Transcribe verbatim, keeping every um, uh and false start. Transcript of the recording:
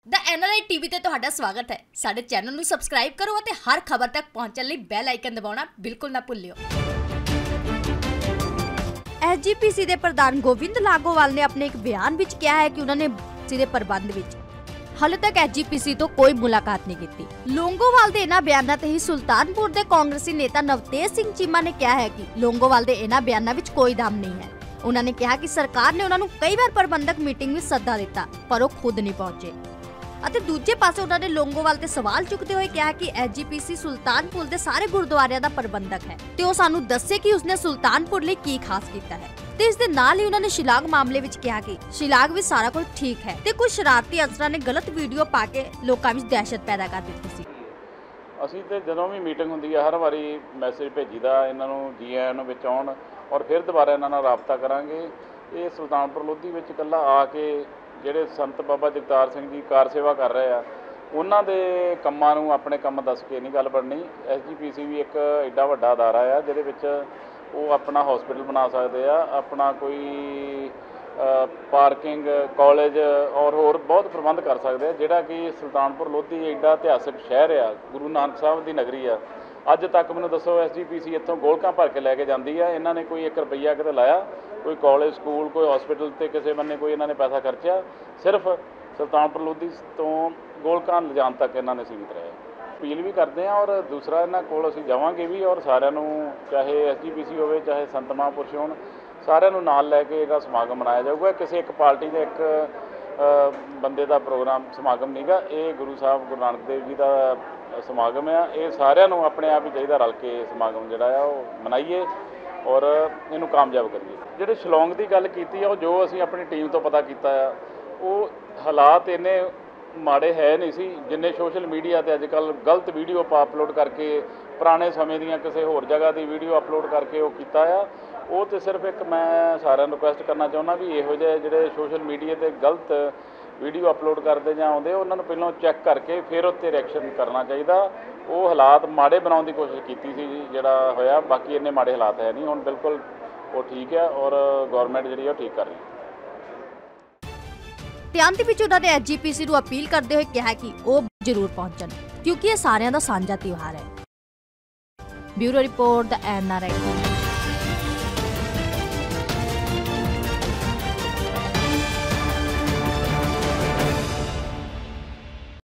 The N R I TV ते तुहाडा स्वागत है। साडे चैनल नूं सबसक्राइब करो और हर खबर तक पहुंचण लई बैल आइकन दबाउणा बिल्कुल ना भुल्लिओ। एस जी पी सी दे प्रधान गोविंद लागोवाल ने अपने एक बयान विच कहा है कि उन्होंने सिरे प्रबंध विच हाले तक एस जी पी सी तो कोई मुलाकात नहीं की। लोंगोवाल दे इन्हां बयानां ते ही सुल्तानपुर दे कांग्रेसी नेता नवतेज सिंह चीमा ने कहा है कि लोंगोवाल दे इन्हां बयानां विच कोई दम नहीं है। उन्होंने कहा कि सरकार ने उन्हां नूं कई बार प्रबंधक मीटिंग विच सद्दा दिता पर वो खुद नहीं पहुंचे। ਅਤੇ ਦੂਜੇ ਪਾਸੇ ਉਹਨਾਂ ਨੇ ਲੋਂਗੋਵਾਲ ਤੇ ਸਵਾਲ ਚੁੱਕਦੇ ਹੋਏ ਕਿਹਾ ਕਿ ਐਸ ਜੀ ਪੀ ਸੀ ਸੁਲਤਾਨਪੁਰ ਦੇ ਸਾਰੇ ਗੁਰਦੁਆਰਿਆਂ ਦਾ ਪ੍ਰਬੰਧਕ ਹੈ ਤੇ ਉਹ ਸਾਨੂੰ ਦੱਸੇ ਕਿ ਉਸਨੇ ਸੁਲਤਾਨਪੁਰ ਲਈ ਕੀ ਖਾਸ ਕੀਤਾ ਹੈ। ਤੇ ਇਸ ਦੇ ਨਾਲ ਹੀ ਉਹਨਾਂ ਨੇ ਸ਼ਿਲਾਗ ਮਾਮਲੇ ਵਿੱਚ ਕਿਹਾ ਕਿ ਸ਼ਿਲਾਗ ਵਿੱਚ ਸਾਰਾ ਕੁਝ ਠੀਕ ਹੈ ਤੇ ਕੁਝ ਸ਼ਰਾਰਤੀ ਅਨਸਰਾਂ ਨੇ ਗਲਤ ਵੀਡੀਓ ਪਾ ਕੇ ਲੋਕਾਂ ਵਿੱਚ ਦਹਿਸ਼ਤ ਪੈਦਾ ਕਰ ਦਿੱਤੀ ਸੀ। ਅਸੀਂ ਤੇ ਜਦੋਂ ਵੀ ਮੀਟਿੰਗ ਹੁੰਦੀ ਹੈ ਹਰ ਵਾਰੀ ਮੈਸੇਜ ਭੇਜੀਦਾ ਇਹਨਾਂ ਨੂੰ ਜੀ ਆਇਆਂ ਨੂੰ ਵਿੱਚ ਆਉਣ ਔਰ ਫਿਰ ਦੁਬਾਰਾ ਇਹਨਾਂ ਨਾਲ ਰਾਬਤਾ ਕਰਾਂਗੇ। ਇਹ ਸੁਲਤਾਨਪੁਰ ਲੋਧੀ ਵਿੱਚ ਇਕੱਲਾ ਆ ਕੇ ਜਿਹੜੇ ਸੰਤ ਬਾਬਾ ਜਗਤਾਰ ਸਿੰਘ ਜੀ ਕਾਰ ਸੇਵਾ ਕਰ ਰਹੇ ਆ ਉਹਨਾਂ ਦੇ ਕੰਮਾਂ ਨੂੰ ਆਪਣੇ ਕੰਮ ਦੱਸ ਕੇ ਨਹੀਂ ਗੱਲ ਬਣਨੀ। ਐਸ ਜੀ ਪੀ ਸੀ ਵੀ ਇੱਕ ਐਡਾ ਵੱਡਾ ਅਦਾਰਾ ਆ ਜਿਹਦੇ ਵਿੱਚ ਉਹ ਆਪਣਾ ਹਸਪੀਟਲ ਬਣਾ ਸਕਦੇ ਆ, ਆਪਣਾ ਕੋਈ ਪਾਰਕਿੰਗ ਕਾਲਜ ਔਰ ਹੋਰ ਬਹੁਤ ਪ੍ਰਬੰਧ ਕਰ ਸਕਦੇ ਆ, ਜਿਹੜਾ ਕਿ ਸੁਲਤਾਨਪੁਰ ਲੋਧੀ ਐਡਾ ਇਤਿਹਾਸਕ ਸ਼ਹਿਰ ਆ, ਗੁਰੂ ਨਾਨਕ ਸਾਹਿਬ ਦੀ ਨਗਰੀ ਆ। ਅੱਜ ਤੱਕ ਮੈਨੂੰ ਦੱਸੋ ਐਸ ਜੀ ਪੀ ਸੀ ਇੱਥੋਂ ਗੋਲਕਾਂ ਭਰ ਕੇ ਲੈ ਕੇ ਜਾਂਦੀ ਆ। ਇਹਨਾਂ ਨੇ ਕੋਈ ਇੱਕ ਰੁਪਈਆ ਕਿਤੇ ਲਾਇਆ, ਕੋਈ ਕਾਲਜ ਸਕੂਲ ਕੋਈ ਹਸਪੀਟਲ ਤੇ ਕਿਸੇ ਬੰਨੇ ਕੋਈ ਇਹਨਾਂ ਨੇ ਪੈਸਾ ਖਰਚਿਆ? ਸਿਰਫ ਸੁਲਤਾਨਪੁਰ ਲੋਧੀ ਤੋਂ ਗੋਲਕਾਂ ਲਿਜਾਣ ਤੱਕ ਇਹਨਾਂ ਨੇ ਸੀਮਿਤ ਰਹੇ। ਅਪੀਲ ਵੀ ਕਰਦੇ ਹਾਂ ਔਰ ਦੂਸਰਾ ਇਹਨਾਂ ਕੋਲ ਅਸੀਂ ਜਾਵਾਂਗੇ ਵੀ ਔਰ ਸਾਰਿਆਂ ਨੂੰ ਚਾਹੇ ਐਸ ਜੀ ਪੀ ਸੀ ਹੋਵੇ ਚਾਹੇ ਸੰਤ ਮਹਾਂਪੁਰਸ਼ ਹੋਣ ਸਾਰਿਆਂ ਨੂੰ ਨਾਲ ਲੈ ਕੇ ਇਹਦਾ ਸਮਾਗਮ ਮਨਾਇਆ ਜਾਊਗਾ। ਕਿਸੇ ਇੱਕ ਪਾਰਟੀ ਦੇ ਇੱਕ ਬੰਦੇ ਦਾ ਪ੍ਰੋਗਰਾਮ ਸਮਾਗਮ ਨਹੀਂਗਾ, ਇਹ ਗੁਰੂ ਸਾਹਿਬ ਗੁਰੂ ਨਾਨਕ ਦੇਵ ਜੀ ਦਾ ਸਮਾਗਮ ਆ। ਇਹ ਸਾਰਿਆਂ ਨੂੰ ਆਪਣੇ ਆਪ ਹੀ ਚਾਹੀਦਾ ਰਲ ਕੇ ਸਮਾਗਮ ਜਿਹੜਾ ਆ ਉਹ ਮਨਾਈਏ ਔਰ ਇਹਨੂੰ ਕਾਮਯਾਬ ਕਰੀਏ। ਜਿਹੜੇ ਸ਼ਿਲੌਂਗ ਦੀ ਗੱਲ ਕੀਤੀ ਆ ਉਹ ਜੋ ਅਸੀਂ ਆਪਣੀ ਟੀਮ ਤੋਂ ਪਤਾ ਕੀਤਾ ਆ ਉਹ ਹਾਲਾਤ ਇੰਨੇ ਮਾੜੇ ਹੈ ਨਹੀਂ ਸੀ ਜਿੰਨੇ ਸੋਸ਼ਲ ਮੀਡੀਆ 'ਤੇ ਅੱਜ ਕੱਲ੍ਹ ਗਲਤ ਵੀਡੀਓ ਪਾ ਅਪਲੋਡ ਕਰਕੇ ਪੁਰਾਣੇ ਸਮੇਂ ਦੀਆਂ ਕਿਸੇ ਹੋਰ ਜਗ੍ਹਾ ਦੀ ਵੀਡੀਓ ਅਪਲੋਡ ਕਰਕੇ ਉਹ ਕੀਤਾ ਆ। ਉਹ ਤਾਂ ਸਿਰਫ ਇੱਕ ਮੈਂ ਸਾਰਿਆਂ ਨੂੰ ਰਿਕੁਐਸਟ ਕਰਨਾ ਚਾਹੁੰਦਾ ਵੀ ਇਹੋ ਜਿਹੇ ਜਿਹੜੇ ਸੋਸ਼ਲ ਮੀਡੀਆ 'ਤੇ ਗਲਤ ਵੀਡੀਓ ਅਪਲੋਡ ਕਰਦੇ ਜਾਂ ਆਉਂਦੇ ਉਹਨਾਂ ਨੂੰ ਪਹਿਲਾਂ ਚੈੱਕ ਕਰਕੇ ਫਿਰ ਉੱਤੇ ਰਿਐਕਸ਼ਨ ਕਰਨਾ ਚਾਹੀਦਾ। ਉਹ ਹਾਲਾਤ ਮਾੜੇ ਬਣਾਉਣ ਦੀ ਕੋਸ਼ਿਸ਼ ਕੀਤੀ ਸੀ ਜਿਹੜਾ ਹੋਇਆ, ਬਾਕੀ ਇੰਨੇ ਮਾੜੇ ਹਾਲਾਤ ਹੈ ਨਹੀਂ, ਹੁਣ ਬਿਲਕੁਲ ਉਹ ਠੀਕ ਹੈ ਔਰ ਗੌਰਮੈਂਟ ਜਿਹੜੀ ਉਹ ਠੀਕ ਕਰ ਰਹੀ ਹੈ। ਤੇ ਅੰਤ ਵਿੱਚ ਉਹਨਾਂ ਨੇ ਐਸ ਜੀ ਪੀ ਸੀ ਨੂੰ ਅਪੀਲ ਕਰਦੇ ਹੋਏ ਕਿਹਾ ਕਿ ਉਹ ਜ਼ਰੂਰ ਪਹੁੰਚਣ ਕਿਉਂਕਿ ਇਹ ਸਾਰਿਆਂ ਦਾ ਸਾਂਝਾ ਤਿਉਹਾਰ ਹੈ। Bureau report the N R I.